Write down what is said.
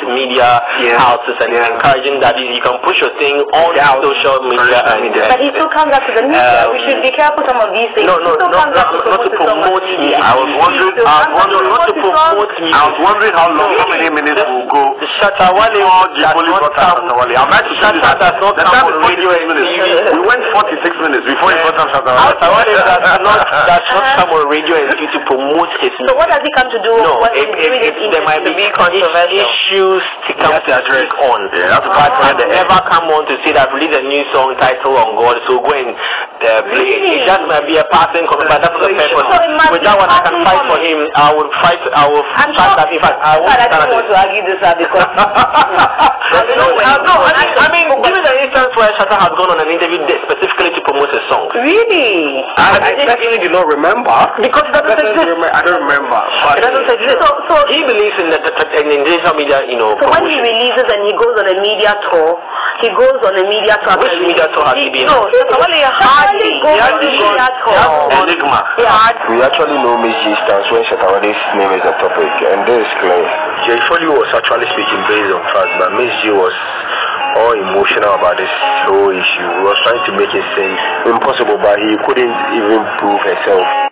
media houses and encouraging that you can push your thing on social media. But he still comes back to the media. We should be careful some of these things. No, not to promote me. I was wondering not to promote me. I was wondering how many minutes will go. Shatta Wale does not come on radio and TV. We went 46 minutes before he brought up Shatta Wale. Shatta Wale does not come on radio and TV to promote his music. So what does he come to do? No, there might be issues to come to address on. But when they ever come on to say that release a new song titled On God, so go and play it. It just might be a passing comment, but that's the purpose. With that one, I can fight for him. I will fight that. In fact, I won't want to argue this because I mean, given the instance where Shatta has gone on an interview specifically to promote a song. Really? I personally do not remember because it doesn't exist. I don't remember. But it doesn't exist. So he believes in the digital media, So when he releases and he goes on a media tour, he goes on a media tour. Which media tour has he been on? Hardly goes on a media tour. Enigma. We actually know Miss G stands when Shatta Wale's name is a topic, and this is clear. Jay Foley was actually speaking based on facts, but Miss G was all emotional about this whole issue. He was trying to make it seem impossible, but he couldn't even prove herself.